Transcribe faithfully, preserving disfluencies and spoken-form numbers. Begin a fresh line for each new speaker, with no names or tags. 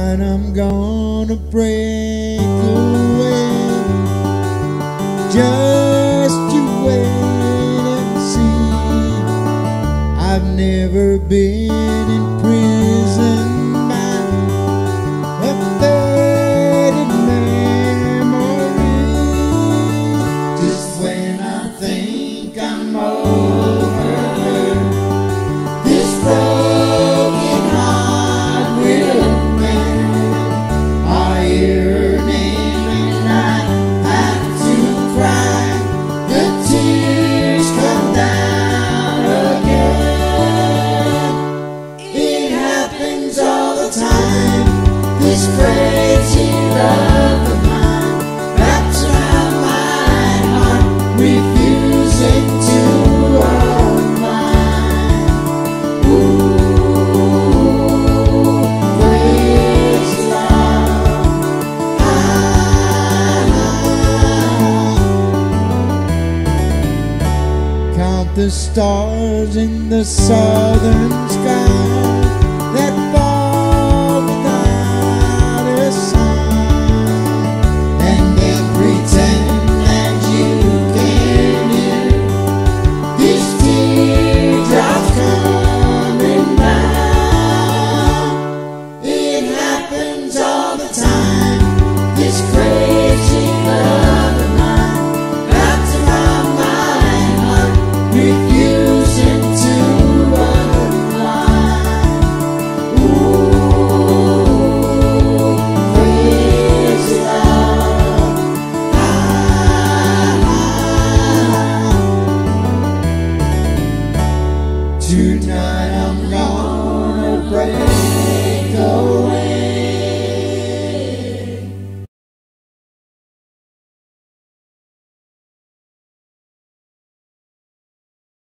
Tonight I'm gonna break away, just to wait and see. I've never been in prison by a faded memory. Just when I think I'm over her, this broken heart will mend. I hear her name and I have to cry. The tears come down again. It happens all the time, this crazy love of mine wraps around my heart, refusing to unwind. Ooh, crazy love. I count the stars in the southern sky that fall without a sign, and then pretend that you can hear these teardrops coming down. It happens all the time, this crazy love of mine wraps around my heart, refusing to unwind. Ooh, crazy love. Tonight I'm gonna break